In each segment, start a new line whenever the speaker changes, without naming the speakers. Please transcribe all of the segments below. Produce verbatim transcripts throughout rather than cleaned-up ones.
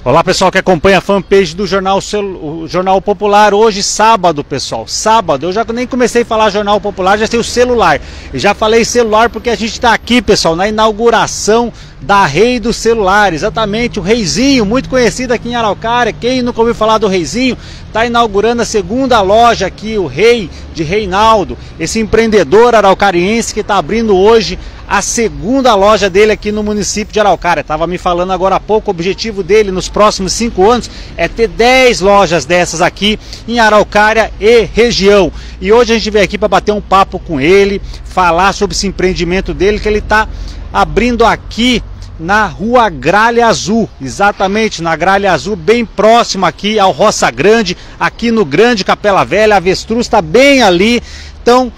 Olá pessoal que acompanha a fanpage do Jornal, o Jornal Popular. Hoje sábado, pessoal, sábado, eu já nem comecei a falar Jornal Popular, já sei o celular. E já falei celular porque a gente está aqui, pessoal, na inauguração da Rei do Celular, exatamente, o Reizinho, muito conhecido aqui em Araucária. Quem nunca ouviu falar do Reizinho, está inaugurando a segunda loja aqui, o Rei de Reinaldo, esse empreendedor araucariense que está abrindo hoje a segunda loja dele aqui no município de Araucária. Estava me falando agora há pouco, o objetivo dele nos próximos cinco anos é ter dez lojas dessas aqui em Araucária e região. E hoje a gente veio aqui para bater um papo com ele, falar sobre esse empreendimento dele que ele está abrindo aqui na Rua Gralha Azul, exatamente na Gralha Azul, bem próximo aqui ao Roça Grande, aqui no Grande Capela Velha. A Avestruz está bem ali, então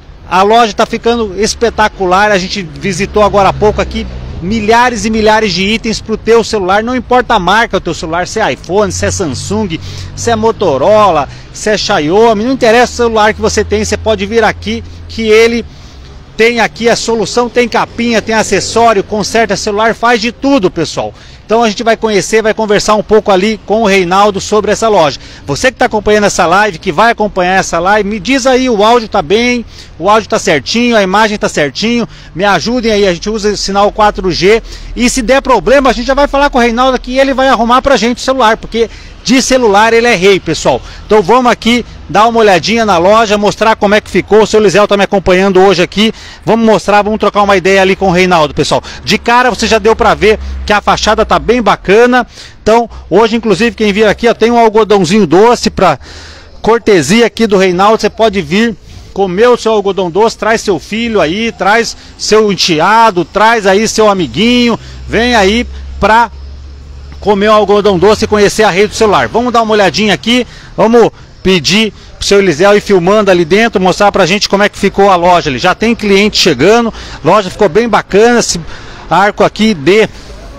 a loja está ficando espetacular. A gente visitou agora há pouco aqui milhares e milhares de itens para o teu celular, não importa a marca do teu celular, se é iPhone, se é Samsung, se é Motorola, se é Xiaomi, não interessa o celular que você tem, você pode vir aqui que ele tem aqui a solução, tem capinha, tem acessório, conserta celular, faz de tudo, pessoal. Então a gente vai conhecer, vai conversar um pouco ali com o Reinaldo sobre essa loja. Você que está acompanhando essa live, que vai acompanhar essa live, me diz aí, o áudio está bem, o áudio está certinho, a imagem está certinho, me ajudem aí, a gente usa o sinal quatro G, e se der problema a gente já vai falar com o Reinaldo que ele vai arrumar pra gente o celular, porque de celular ele é rei, pessoal. Então vamos aqui dar uma olhadinha na loja, mostrar como é que ficou. O seu Lisel está me acompanhando hoje aqui, vamos mostrar, vamos trocar uma ideia ali com o Reinaldo, pessoal. De cara você já deu para ver que a fachada tá bem bacana. Então hoje, inclusive, quem vir aqui, ó, tem um algodãozinho doce para cortesia aqui do Reinaldo. Você pode vir comer o seu algodão doce, traz seu filho aí, traz seu enteado, traz aí seu amiguinho, vem aí para comer o algodão doce e conhecer a rede do celular. Vamos dar uma olhadinha aqui, vamos pedir pro seu Eliseu ir filmando ali dentro, mostrar pra gente como é que ficou a loja ali. Já tem cliente chegando, a loja ficou bem bacana, esse arco aqui de,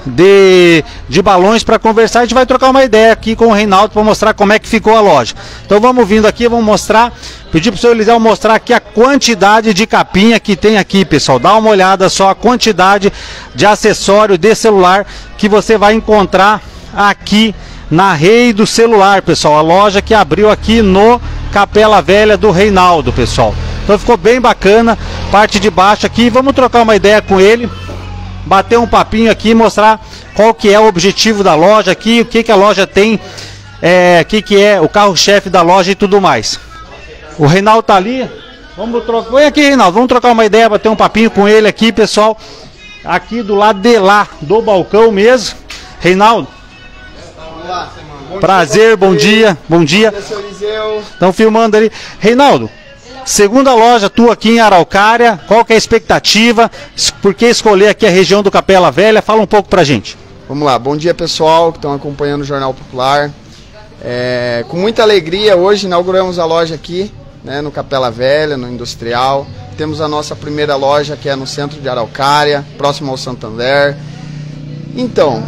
de, de balões para conversar. A gente vai trocar uma ideia aqui com o Reinaldo para mostrar como é que ficou a loja. Então vamos vindo aqui, vamos mostrar, pedir pro seu Eliseu mostrar aqui a quantidade de capinha que tem aqui, pessoal. Dá uma olhada só a quantidade de acessório de celular que você vai encontrar aqui na Rei do Celular, pessoal. A loja que abriu aqui no Capela Velha do Reinaldo, pessoal. Então ficou bem bacana, parte de baixo aqui. Vamos trocar uma ideia com ele, bater um papinho aqui, mostrar qual que é o objetivo da loja aqui, o que que a loja tem, é, o que que é o carro-chefe da loja e tudo mais. O Reinaldo tá ali, vamos trocar, vem aqui, Reinaldo, vamos trocar uma ideia, bater um papinho com ele aqui, pessoal, aqui do lado de lá, do balcão mesmo. Reinaldo,
olá, bom
prazer,
dia,
bom dia, bom dia. Estão filmando ali. Reinaldo, segunda loja tua aqui em Araucária, qual que é a expectativa? Por que escolher aqui a região do Capela Velha? Fala um pouco pra gente.
Vamos lá, bom dia pessoal que estão acompanhando o Jornal Popular. É, com muita alegria, hoje inauguramos a loja aqui, né, no Capela Velha, no Industrial. Temos a nossa primeira loja que é no centro de Araucária, próximo ao Santander. Então,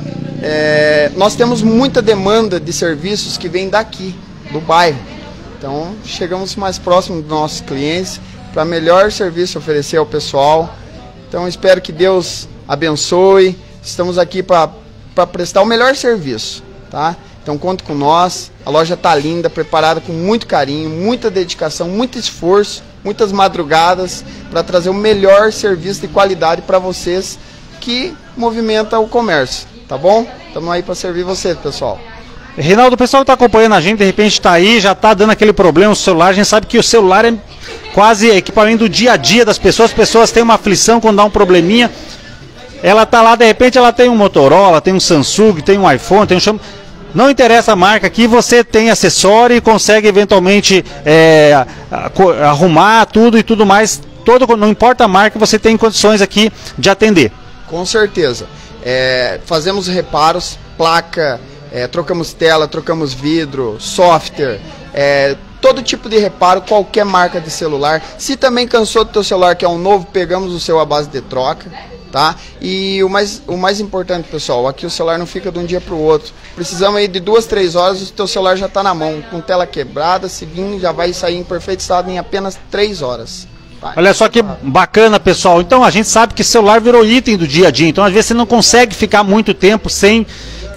é, nós temos muita demanda de serviços que vem daqui, do bairro. Então, chegamos mais próximo dos nossos clientes para melhor serviço oferecer ao pessoal. Então, espero que Deus abençoe. Estamos aqui para prestar o melhor serviço, tá? Então, conte com nós. A loja está linda, preparada com muito carinho, muita dedicação, muito esforço, muitas madrugadas para trazer o melhor serviço de qualidade para vocês que movimenta o comércio, tá bom? Estamos aí para servir vocês, pessoal.
Reinaldo, o pessoal está acompanhando a gente, de repente está aí, já está dando aquele problema, o celular, a gente sabe que o celular é quase equipamento do dia a dia das pessoas, as pessoas têm uma aflição quando dá um probleminha, ela está lá, de repente ela tem um Motorola, tem um Samsung, tem um iPhone, tem um Xiaomi, não interessa a marca aqui, você tem acessório e consegue eventualmente é, arrumar tudo e tudo mais, todo, não importa a marca, você tem condições aqui de atender.
Com certeza, é, fazemos reparos, placa, É, trocamos tela, trocamos vidro, software, é, todo tipo de reparo, qualquer marca de celular. Se também cansou do teu celular, que é um novo, pegamos o seu à base de troca, tá? E o mais, o mais importante, pessoal, aqui o celular não fica de um dia para o outro. Precisamos aí de duas, três horas, o teu celular já está na mão, com tela quebrada, se vir, já vai sair em perfeito estado em apenas três horas. Vai.
Olha só que bacana, pessoal. Então a gente sabe que celular virou item do dia a dia, então às vezes você não consegue ficar muito tempo sem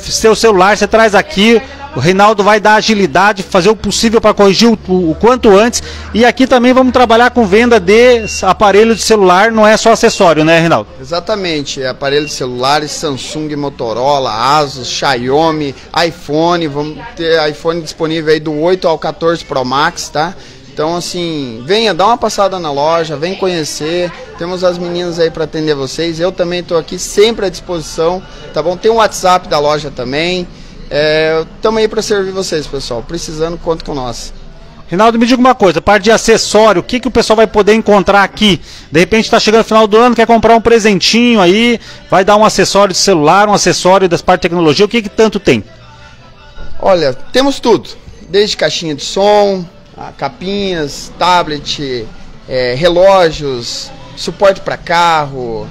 seu celular, você traz aqui, o Reinaldo vai dar agilidade, fazer o possível para corrigir o, o quanto antes. E aqui também vamos trabalhar com venda de aparelho de celular, não é só acessório, né, Reinaldo?
Exatamente, aparelho de celulares, Samsung, Motorola, Asus, Xiaomi, iPhone, vamos ter iPhone disponível aí do oito ao quatorze Pro Max, tá? Então, assim, venha, dá uma passada na loja, vem conhecer. Temos as meninas aí para atender vocês. Eu também estou aqui sempre à disposição, tá bom? Tem o WhatsApp da loja também. Estamos é, aí para servir vocês, pessoal. Precisando, conta com nós.
Reinaldo, me diga uma coisa, parte de acessório, o que, que o pessoal vai poder encontrar aqui? De repente está chegando no final do ano, quer comprar um presentinho aí, vai dar um acessório de celular, um acessório das partes de tecnologia, o que, que tanto tem?
Olha, temos tudo. Desde caixinha de som, capinhas, tablet, é, relógios, suporte para carro,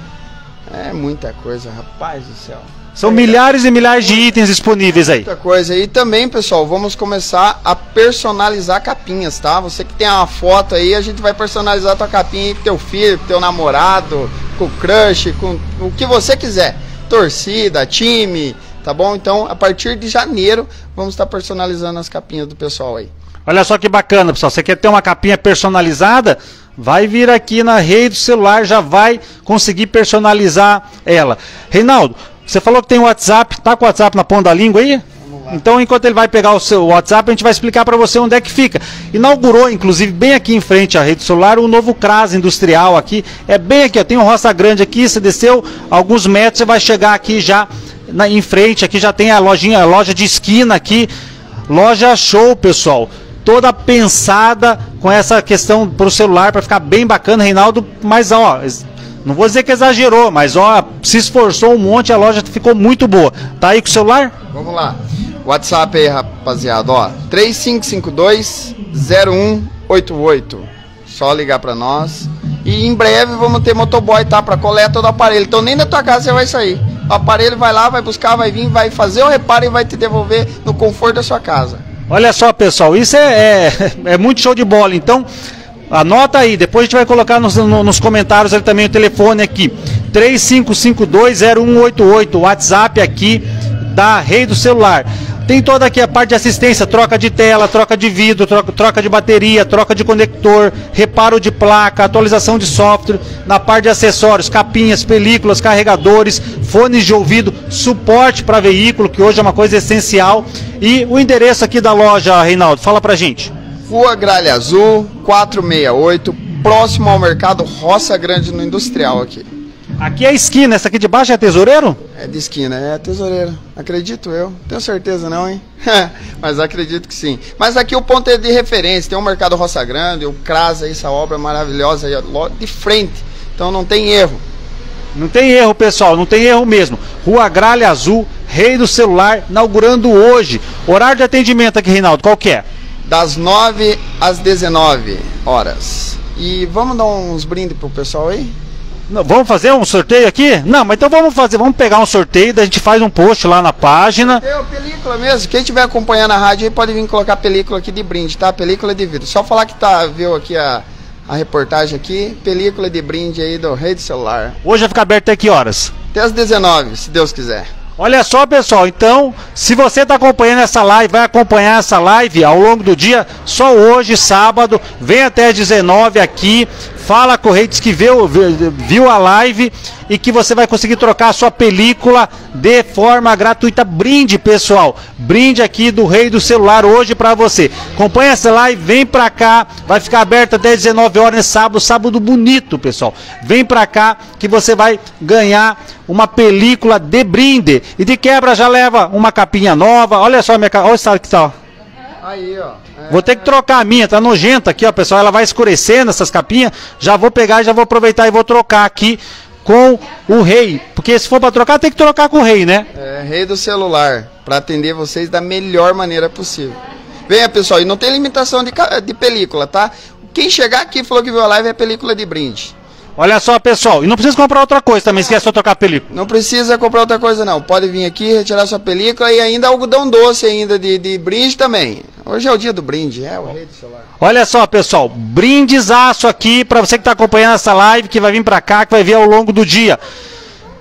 é muita coisa, rapaz do céu.
São milhares e milhares de itens disponíveis aí.
Muita coisa. E também, pessoal, vamos começar a personalizar capinhas, tá? Você que tem uma foto aí, a gente vai personalizar a tua capinha aí pro teu filho, pro teu namorado, com o crush, com o que você quiser. Torcida, time, tá bom? Então, a partir de janeiro, vamos estar personalizando as capinhas do pessoal aí.
Olha só que bacana, pessoal. Você quer ter uma capinha personalizada? Vai vir aqui na Rei do Celular, já vai conseguir personalizar ela. Reinaldo, você falou que tem o WhatsApp, tá com o WhatsApp na ponta da língua aí? Então, enquanto ele vai pegar o seu WhatsApp, a gente vai explicar para você onde é que fica. Inaugurou, inclusive, bem aqui em frente à Rei do Celular, o novo CRAS industrial aqui. É bem aqui, ó, tem um roça grande aqui, você desceu alguns metros, você vai chegar aqui já na, em frente, aqui já tem a lojinha, a loja de esquina aqui. Loja show, pessoal. Toda pensada com essa questão para o celular, para ficar bem bacana, Reinaldo, mas ó, não vou dizer que exagerou, mas ó, se esforçou um monte, a loja ficou muito boa. Tá aí com o celular?
Vamos lá. WhatsApp aí, rapaziada, ó, três cinco cinco dois, zero um oito oito. Só ligar para nós. E em breve vamos ter motoboy, tá, para coleta do aparelho. Então nem da tua casa você vai sair. O aparelho vai lá, vai buscar, vai vir, vai fazer o reparo e vai te devolver no conforto da sua casa.
Olha só, pessoal, isso é, é, é muito show de bola. Então, anota aí, depois a gente vai colocar nos, nos comentários ali também o telefone aqui, três cinco cinco dois, zero um oito oito, o WhatsApp aqui da Rei do Celular. Tem toda aqui a parte de assistência, troca de tela, troca de vidro, troca, troca de bateria, troca de conector, reparo de placa, atualização de software, na parte de acessórios, capinhas, películas, carregadores, fones de ouvido, suporte para veículo, que hoje é uma coisa essencial. E o endereço aqui da loja, Reinaldo, fala pra gente.
Rua Gralha Azul, quatrocentos e sessenta e oito, próximo ao mercado Roça Grande no Industrial aqui.
Aqui é a esquina, essa aqui de baixo é tesoureiro?
É de esquina, é tesoureiro, acredito eu. Tenho certeza não, hein? Mas acredito que sim. Mas aqui o ponto é de referência, tem o mercado Roça Grande, o CRAS, essa obra maravilhosa aí, de frente. Então não tem erro.
Não tem erro, pessoal, não tem erro mesmo. Rua Gralha Azul, Rei do Celular, inaugurando hoje. Horário de atendimento aqui, Reinaldo, qual que é?
Das nove às dezenove horas. E vamos dar uns brindes pro pessoal aí?
Não, vamos fazer um sorteio aqui? Não, mas então vamos fazer, vamos pegar um sorteio, daí a gente faz um post lá na página.
Tem a película mesmo, quem estiver acompanhando a rádio aí pode vir colocar película aqui de brinde, tá? Película de vidro. Só falar que tá, viu aqui a, a reportagem aqui, película de brinde aí do Rei do Celular.
Hoje vai ficar aberto até que horas?
Até às dezenove, se Deus quiser.
Olha só, pessoal, então, se você está acompanhando essa live, vai acompanhar essa live ao longo do dia, só hoje, sábado, vem até às dezenove aqui, fala com o Rei, diz que viu, viu a live e que você vai conseguir trocar a sua película de forma gratuita. Brinde, pessoal, brinde aqui do Rei do Celular hoje para você. Acompanha essa live, vem para cá, vai ficar aberto até dezenove horas nesse sábado, sábado bonito, pessoal. Vem para cá que você vai ganhar uma película de brinde. E de quebra já leva uma capinha nova. Olha só a minha capinha, olha o estado que tá.
Aí, ó. É...
Vou ter que trocar a minha, tá nojenta aqui, ó, pessoal. Ela vai escurecendo essas capinhas. Já vou pegar e já vou aproveitar e vou trocar aqui com o Rei. Porque se for para trocar, tem que trocar com o Rei, né?
É, Rei do Celular, para atender vocês da melhor maneira possível. Venha, pessoal, e não tem limitação de, de película, tá? Quem chegar aqui e falou que viu a live é película de brinde.
Olha só, pessoal, e não precisa comprar outra coisa também, se quer só trocar a película.
Não precisa comprar outra coisa não, pode vir aqui, retirar sua película e ainda algodão doce ainda de, de brinde também. Hoje é o dia do brinde, é o Rei do Celular.
Olha só, pessoal, brindezaço aqui para você que está acompanhando essa live, que vai vir para cá, que vai vir ao longo do dia.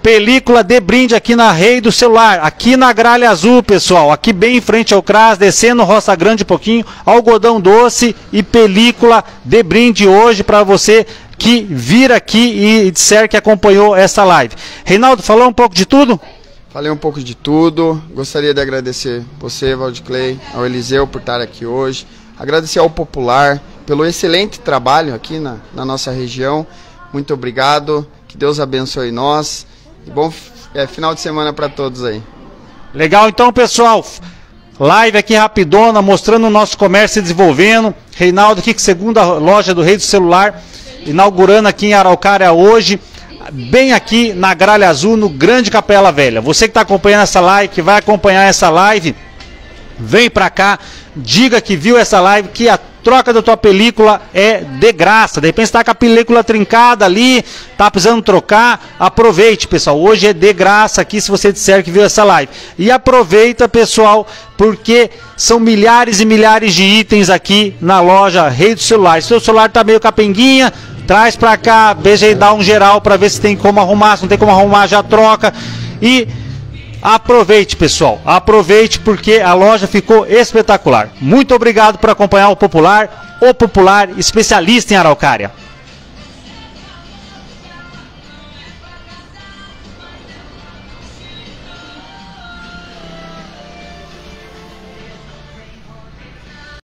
película de brinde aqui na Rei do Celular, aqui na Gralha Azul, pessoal, aqui bem em frente ao C R A S, descendo Roça Grande um pouquinho, algodão doce e película de brinde hoje para você que vir aqui e disser que acompanhou essa live. Reinaldo, falou um pouco de tudo?
Falei um pouco de tudo, gostaria de agradecer você, Valdiclei, ao Eliseu por estar aqui hoje, agradecer ao Popular pelo excelente trabalho aqui na, na nossa região, muito obrigado, que Deus abençoe nós. E bom é, final de semana para todos aí.
Legal, então, pessoal. Live aqui rapidona, mostrando o nosso comércio se desenvolvendo. Reinaldo aqui, segunda loja do Rei do Celular, inaugurando aqui em Araucária hoje, bem aqui na Gralha Azul, no Grande Capela Velha. Você que está acompanhando essa live, que vai acompanhar essa live, vem para cá, diga que viu essa live, que a troca da tua película é de graça. De repente está com a película trincada ali, tá precisando trocar, aproveite, pessoal. Hoje é de graça aqui se você disser que viu essa live. E aproveita, pessoal, porque são milhares e milhares de itens aqui na loja Rei do Celular. Se o seu celular tá meio capenguinha, traz pra cá, veja aí, dá um geral para ver se tem como arrumar, se não tem como arrumar, já troca. E aproveite, pessoal, aproveite porque a loja ficou espetacular. Muito obrigado por acompanhar o Popular, o Popular especialista em Araucária.